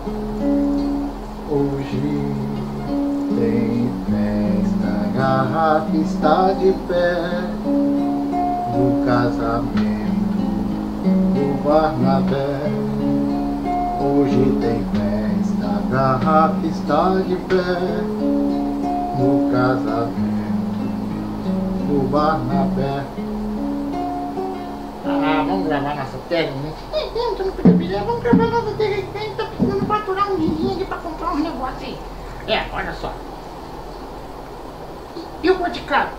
Hoje tem festa, a garrafa está de pé no casamento do Barnabé. Hoje tem festa, a garrafa está de pé no casamento do Barnabé. Vamos gravar nossa tag, né? Vamos gravar nossa tag aí, que a gente tá precisando faturar um dinheirinho aqui pra comprar uns negócios aí. Olha só. E o Boticário?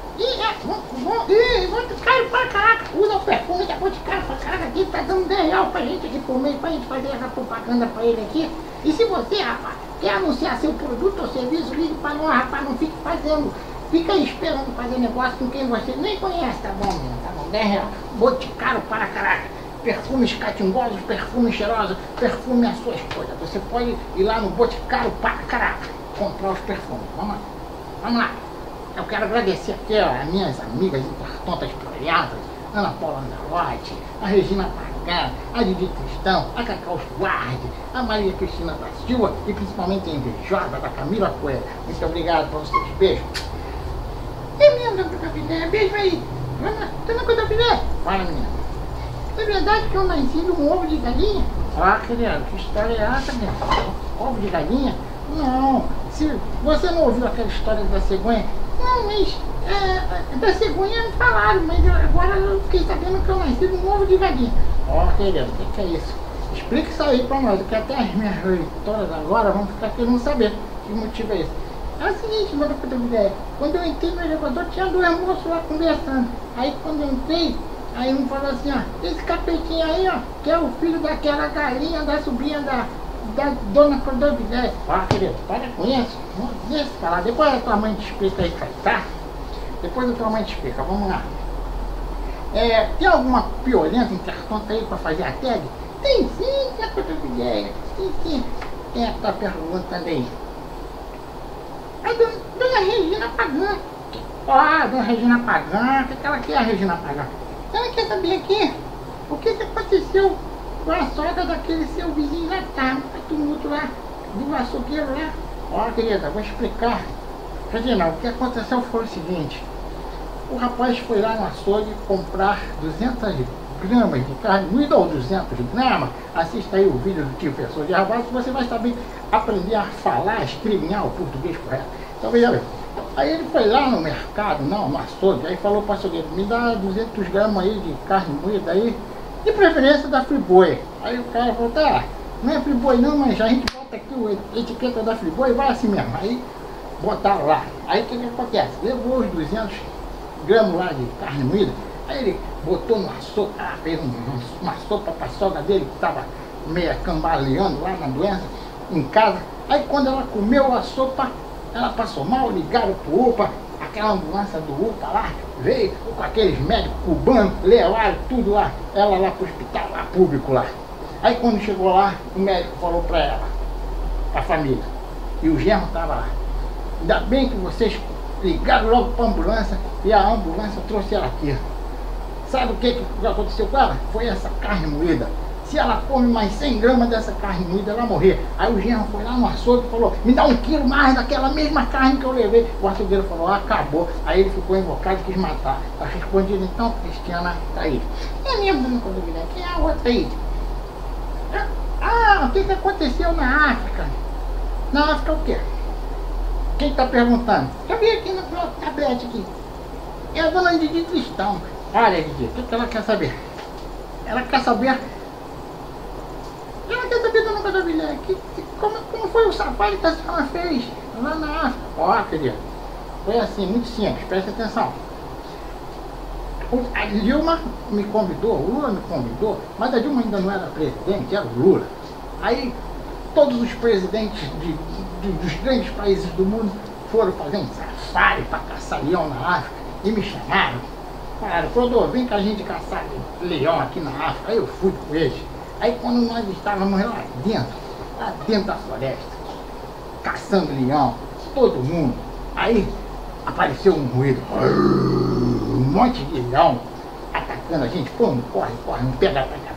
Boticário pra caraca, usa o perfume da Boticário pra caraca aqui, tá dando 10 reais pra gente aqui por mês, pra gente fazer essa propaganda pra ele aqui. E se você, rapaz, quer anunciar seu produto ou serviço, ligue pra nós, rapaz, não fique fazendo, fica aí esperando fazer negócio com quem você nem conhece, tá bom, menino? Tá bom, 10 reais, Boticário para caraca. Perfumes catingosos, perfumes cheirosos, perfume a sua escolha. Você pode ir lá no Boticário para caraca, comprar os perfumes. Vamos lá, vamos lá. Eu quero agradecer aqui, ó, as minhas amigas intertontas projadas, Ana Paula Andalotti, a Regina Pagã, a Didi Cristão, a Cacau Guardi, a Maria Cristina da Silva e principalmente a invejosa da Camila Coelho. Muito obrigado por vocês. Beijo. É mesmo, dona Café? Beijo aí. Vamos lá. Dona Café? Fala, menina. É verdade que eu nasci num ovo de galinha? Querida, que história é essa, minha? Ovo de galinha? Não. Se você não ouviu aquela história da cegonha? Não, mas da cegonha me falaram, mas agora eu fiquei sabendo que eu nasci num ovo de galinha. Querida, o que é isso? Explica isso aí pra nós, que até as minhas leitoras agora vão ficar querendo saber que motivo é esse. É o seguinte, meu Deus, quando eu entrei no elevador tinha 2 moços lá conversando. Aí quando eu entrei, aí um falou assim, ó, esse capetinho aí, ó, que é o filho daquela galinha da sobrinha da dona Cordovilier. Querido, para com isso. Não deixa falar. Depois a tua mãe te explica aí, tá? Depois a tua mãe te explica, vamos lá. Tem alguma piolenta intertonta aí pra fazer a tag? Tem sim, dona Cordovilier. Tem sim. Quem é que tá perguntando aí? A dona Regina Pagã. Dona Regina Pagã. O que ela quer, a Regina Pagã? Ela quer saber aqui o que aconteceu com a sogra daquele seu vizinho lá, tá? No tumulto lá, do açougueiro lá. Querida, vou explicar. Regina, o que aconteceu foi o seguinte. O rapaz foi lá no açougue comprar 200 gramas de carne moída ou 200 gramas. Assista aí o vídeo do tio professor de Arvalo que você vai saber aprender a falar, escrevinhar o português correto. Então veja bem. Aí ele foi lá no mercado, no açougue, aí falou para o açougueiro, me dá 200 gramas aí de carne moída aí, de preferência da Friboi. Aí o cara falou, tá, não é Friboi não, mas a gente bota aqui a etiqueta da Friboi e vai assim mesmo. Aí botaram lá. Aí o que acontece? Levou os 200 gramas lá de carne moída, aí ele botou no açougue, fez uma sopa para a sogra dele que estava meio cambaleando lá na doença, em casa. Aí quando ela comeu a sopa, ela passou mal, ligaram pro UPA, aquela ambulância do UPA lá, veio com aqueles médicos cubanos, levaram tudo lá, ela lá pro hospital lá, público lá. Aí quando chegou lá, o médico falou pra ela, pra família, e o genro tava lá. Ainda bem que vocês ligaram logo pra ambulância e a ambulância trouxe ela aqui. Sabe o que aconteceu com ela? Foi essa carne moída. Se ela come mais 100 gramas dessa carne moída, ela morrer. Aí o genro foi lá no açougue e falou, me dá 1 quilo mais daquela mesma carne que eu levei. O açougueiro falou, acabou. Aí ele ficou invocado e quis matar. Tá respondido então, Cristiana, tá aí. É mesmo, dona Cordovilier, quem é a outra aí? O que aconteceu na África? Na África o quê? Quem tá perguntando? Eu vi aqui no tablete aqui. É a dona Didi Cristão. Olha, Didi, o que ela quer saber? Ela quer saber... dona Cordovilier, como foi o safari que a senhora fez lá na África? Querida, foi assim, muito simples, preste atenção. A Dilma me convidou, o Lula me convidou, mas a Dilma ainda não era presidente, era o Lula. Aí todos os presidentes dos grandes países do mundo foram fazer um safari para caçar leão na África e me chamaram. Falaram, Clodô, vem com a gente caçar leão aqui na África. Aí eu fui com eles. Aí quando nós estávamos lá dentro da floresta, caçando leão, todo mundo, aí apareceu um ruído, um monte de leão atacando a gente, corre, não pega,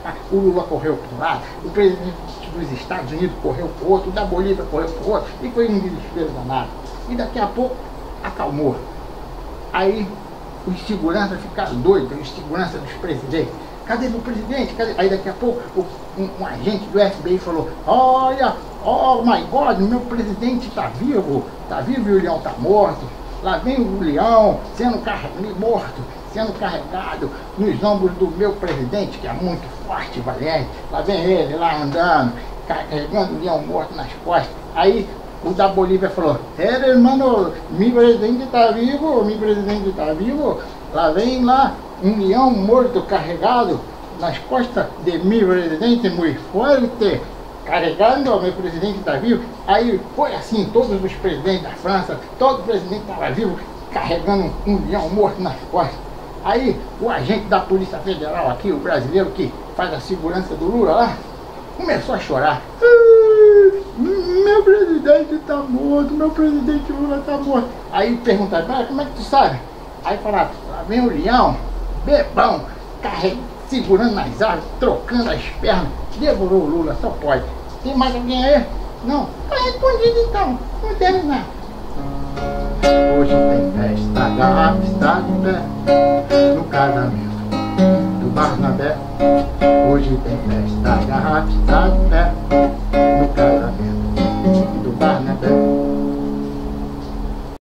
cá, o Lula correu para um lado, o presidente dos Estados Unidos correu para o outro, o da Bolívia correu para o outro, e foi um desespero danado. E daqui a pouco acalmou. Aí os seguranças ficaram doidos, os seguranças dos presidentes. Cadê meu presidente? Cadê? Aí daqui a pouco um agente do FBI falou, olha, oh my God, meu presidente está vivo e o leão está morto. Lá vem o leão morto, sendo carregado nos ombros do meu presidente, que é muito forte e valente. Lá vem ele, lá andando, carregando o leão morto nas costas. Aí o da Bolívia falou, hermano, meu presidente está vivo, lá vem lá um leão morto carregado nas costas de meu presidente muito forte, carregando, meu presidente está vivo. Aí foi assim, todos os presidentes da França, todo presidente estava vivo, carregando um leão morto nas costas. Aí o agente da Polícia Federal aqui, o brasileiro que faz a segurança do Lula lá, começou a chorar. Meu presidente está morto, meu presidente Lula está morto. Aí perguntaram, como é que tu sabe? Aí falaram, lá vem o leão, bebão, segurando nas árvores, trocando as pernas, devorou o Lula, só pode. Tem mais alguém aí? Não? Tá respondido então, vamos terminar. Hoje tem festa, a garrafa está de pé no casamento do Barnabé. Hoje tem festa, a garrafa está de pé